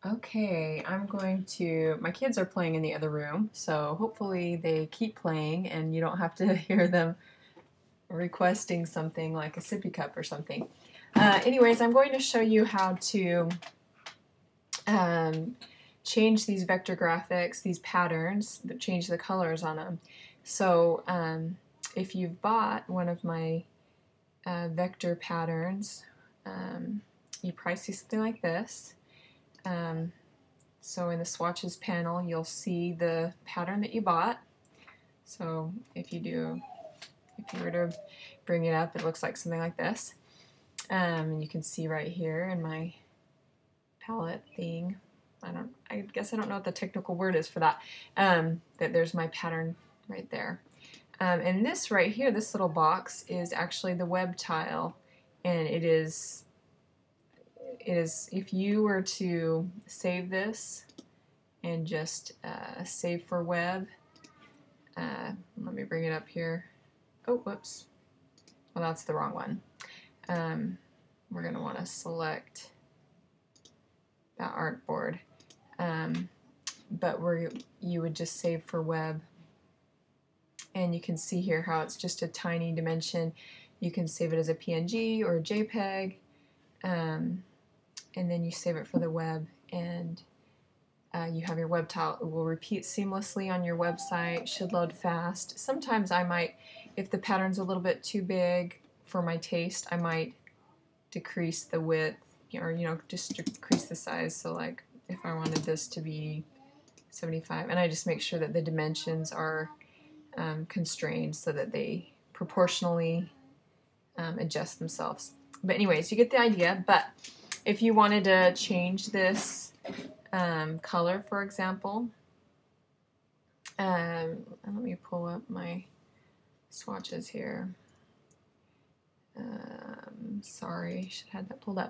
Okay, my kids are playing in the other room, so hopefully they keep playing and you don't have to hear them requesting something like a sippy cup or something. Anyways, I'm going to show you how to change these vector graphics, these patterns, but change the colors on them. So if you've bought one of my vector patterns, you probably see something like this. So in the swatches panel, you'll see the pattern that you bought. So if you were to bring it up, it looks like something like this. And you can see right here in my palette thing, I guess I don't know what the technical word is for that, that there's my pattern right there. And this right here, this little box, is actually the web tile, and it is if you were to save this and just save for web, let me bring it up here. Oh, whoops. Well, that's the wrong one. We're going to want to select that artboard. But you would just save for web. And you can see here how it's just a tiny dimension. You can save it as a PNG or a JPEG. And then you save it for the web, and you have your web tile. It will repeat seamlessly on your website, should load fast. Sometimes I might, if the pattern's a little bit too big for my taste, I might decrease the width, or just decrease the size. So like if I wanted this to be 75, and I just make sure that the dimensions are constrained so that they proportionally adjust themselves. But anyways, you get the idea. But if you wanted to change this color, for example, let me pull up my swatches here. Sorry, should have had that pulled up.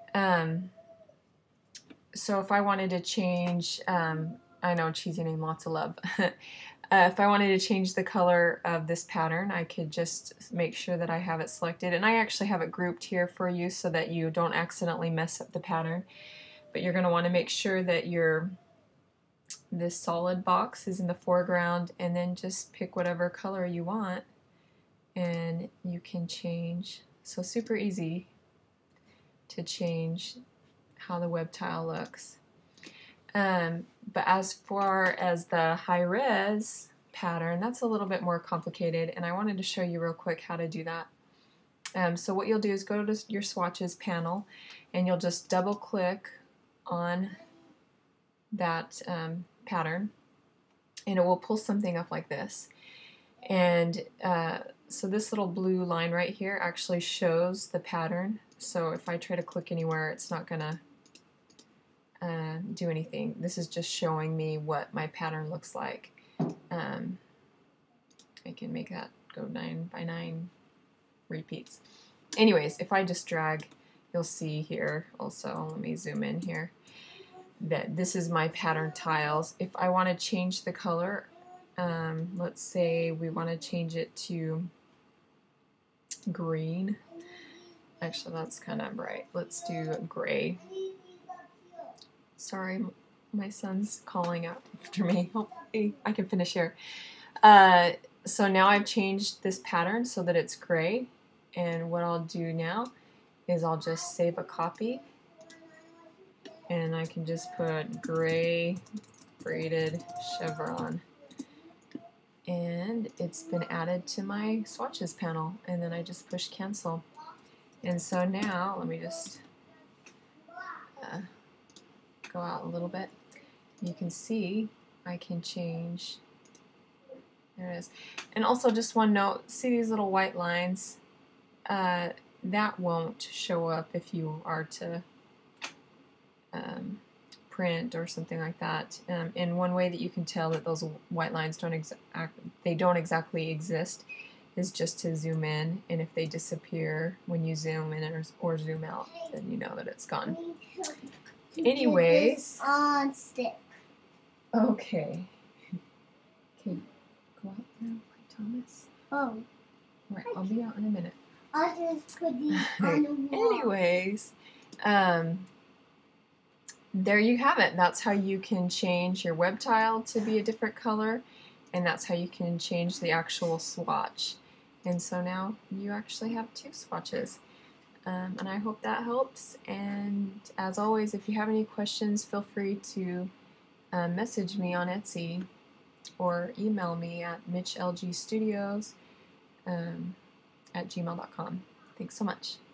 So if I wanted to change, I know, cheesy name, lots of love. If I wanted to change the color of this pattern, I could just make sure that I have it selected. And I actually have it grouped here for you so that you don't accidentally mess up the pattern. But you're going to want to make sure that this solid box is in the foreground, and then just pick whatever color you want and you can change. So super easy to change how the web tile looks. But as far as the high-res pattern, that's a little bit more complicated, and I wanted to show you real quick how to do that. So what you'll do is go to your swatches panel, and you'll just double-click on that pattern, and it will pull something up like this. And so this little blue line right here actually shows the pattern. So if I try to click anywhere, it's not going to do anything. This is just showing me what my pattern looks like. I can make that go 9 by 9 repeats. Anyways, if I just drag, you'll see here also, let me zoom in here, that this is my pattern tiles. If I want to change the color, let's say we want to change it to green. Actually, that's kind of bright. Let's do gray. Sorry, my son's calling out after me. Hopefully I can finish here. So now I've changed this pattern so that it's gray, and what I'll do now is I'll just save a copy, and I can just put gray braided chevron, and it's been added to my swatches panel, and then I just push cancel. And so now let me just go out a little bit. You can see I can change. There it is. And also, just one note, see these little white lines? That won't show up if you are to print or something like that. And one way that you can tell that those white lines don't exactly exist is just to zoom in, and if they disappear when you zoom in or zoom out, then you know that it's gone. Anyways. On stick. Okay. Okay, go out there, Thomas. Oh. Alright, I'll be out in a minute. I'll just put these on the wall. Anyways, there you have it. That's how you can change your web tile to be a different color, and that's how you can change the actual swatch. And so now you actually have 2 swatches. And I hope that helps. And as always, if you have any questions, feel free to message me on Etsy or email me at mitchlgstudios@gmail.com. Thanks so much.